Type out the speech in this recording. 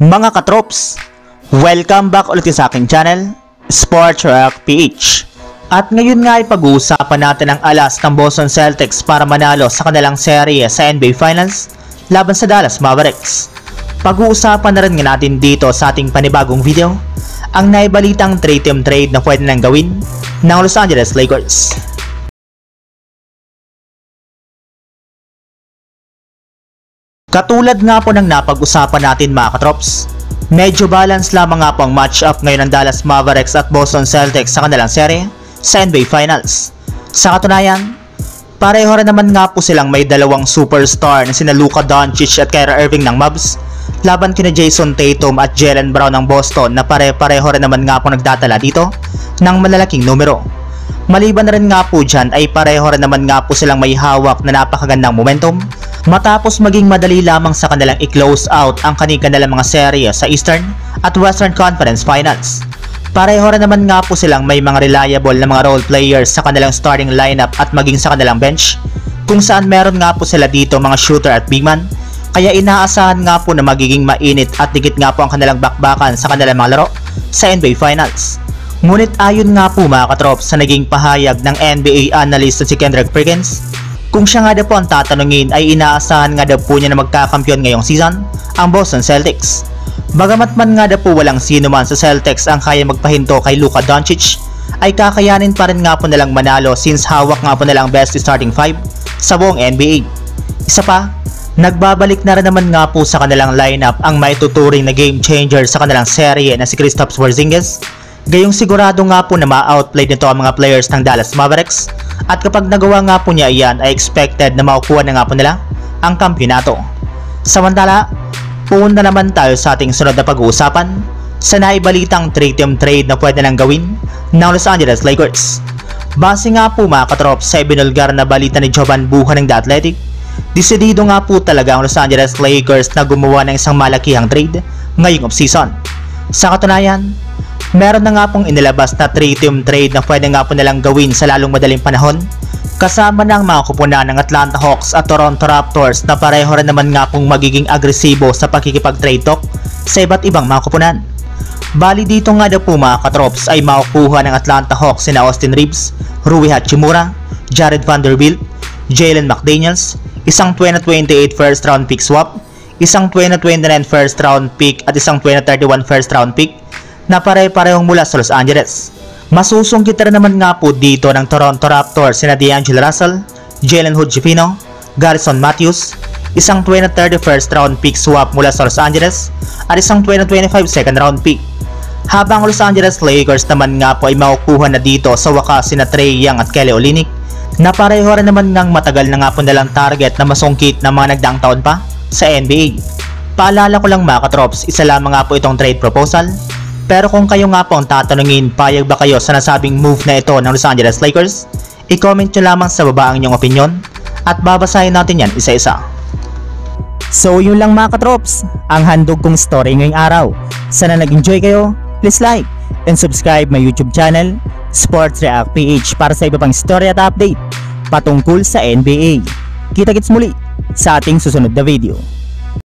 Mga katrops, welcome back ulit sa aking channel, Sports React PH. At ngayon nga ay pag-uusapan natin ang alas ng Boston Celtics para manalo sa kanilang serye sa NBA Finals laban sa Dallas Mavericks. Pag-uusapan na rin nga natin dito sa ating panibagong video ang naibalitang 3-team trade na pwede nang gawin ng Los Angeles Lakers. Katulad nga po ng napag-usapan natin mga katrops, medyo balance lamang nga po ang matchup ngayon ng Dallas Mavericks at Boston Celtics sa kanilang serye sa NBA Finals. Sa katunayan, pareho rin naman nga po silang may dalawang superstar na sina Luka Doncic at Kyrie Irving ng Mavs laban kina Jason Tatum at Jaylen Brown ng Boston na pare-pareho rin naman nga po nagdadala dito ng malalaking numero. Maliban na rin nga po dyan ay pareho rin naman nga po silang may hawak na napakagandang momentum matapos maging madali lamang sa kanilang i-close out ang kanilang mga serye sa Eastern at Western Conference Finals. Pareho rin naman nga po silang may mga reliable na mga role players sa kanilang starting lineup at maging sa kanilang bench, kung saan meron nga po sila dito mga shooter at big man, kaya inaasahan nga po na magiging mainit at dikit nga po ang kanilang bakbakan sa kanilang mga laro sa NBA Finals. Ngunit ayon nga po mga katrops sa naging pahayag ng NBA analyst na si Kendrick Perkins, kung siya nga daw po ang tatanungin ay inaasahan nga daw po niya na magkakampiyon ngayong season ang Boston Celtics. Bagamat man nga daw po walang sino man sa Celtics ang kaya magpahinto kay Luka Doncic, ay kakayanin pa rin nga po nilang manalo since hawak nga po nilang best starting 5 sa buong NBA. Isa pa, nagbabalik na rin naman nga po sa kanilang lineup ang maituturing na game changer sa kanilang serye na si Kristaps Porzingis. Gayong sigurado nga po na ma-outplay nito ang mga players ng Dallas Mavericks at kapag nagawa nga po niya iyan ay expected na makukuha na nga po nila ang kampyonato. Samantala, pumunta naman tayo sa ating sunod na pag-uusapan sa naibalitang 3-team trade na pwede nang gawin ng Los Angeles Lakers. Base nga po mga katrop sa ibinulgar na balita ni Jovan Buha ng The Athletic, desidido nga po talaga ang Los Angeles Lakers na gumawa ng isang malakihang trade ngayong offseason. Sa katunayan, meron na nga pong inilabas na 3-team trade na pwede nga po nilang gawin sa lalong madaling panahon kasama ng mga kupunan ng Atlanta Hawks at Toronto Raptors na pareho rin naman nga pong magiging agresibo sa pakikipag-trade talk sa iba't ibang mga kupunan. Bali dito nga daw po mga katrops ay makukuha ng Atlanta Hawks sina Austin Reeves, Rui Hachimura, Jared Vanderbilt, Jalen McDaniels, isang 2028 first round pick swap, isang 2029 first round pick at isang 2031 first round pick na pare-parehong mula sa Los Angeles. Masusungkit rin naman nga po dito ng Toronto Raptors sina D'Angelo Russell, Jalen Hood-Schifino, Garrison Matthews, isang 2030 first round pick swap mula sa Los Angeles at isang 2025 second round pick. Habang Los Angeles Lakers naman nga po ay makukuha na dito sa wakas sina Trae Young at Kelly Olynyk na pareho rin naman ng matagal na nga po nilang target na masungkit na mga nagdaang taon pa sa NBA. Paalala ko lang mga katrops, isa lamang nga po itong trade proposal. Pero kung kayo nga po ang tatanungin, payag ba kayo sa nasabing move na ito ng Los Angeles Lakers? I-comment nyo lamang sa baba ang inyong opinion at babasahin natin yan isa-isa. So yun lang mga katrops, ang handog kong story ngayong araw. Sana nag-enjoy kayo, please like and subscribe my YouTube channel, Sports React PH para sa iba pang story at update patungkol sa NBA. Kita-kits muli sa ating susunod na video.